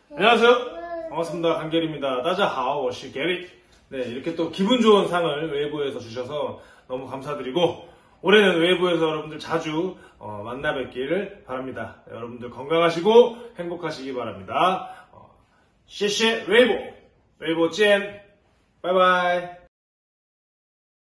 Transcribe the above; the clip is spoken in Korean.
안녕하세요. 반갑습니다. 강계리입니다. 따자하오, 我是 게리. 네, 이렇게 또 기분 좋은 상을 웨이보에서 주셔서 너무 감사드리고, 올해는 웨이보에서 여러분들 자주 만나 뵙기를 바랍니다. 네, 여러분들 건강하시고 행복하시기 바랍니다. 谢谢 웨이보. 웨이보 찐. 바이바이.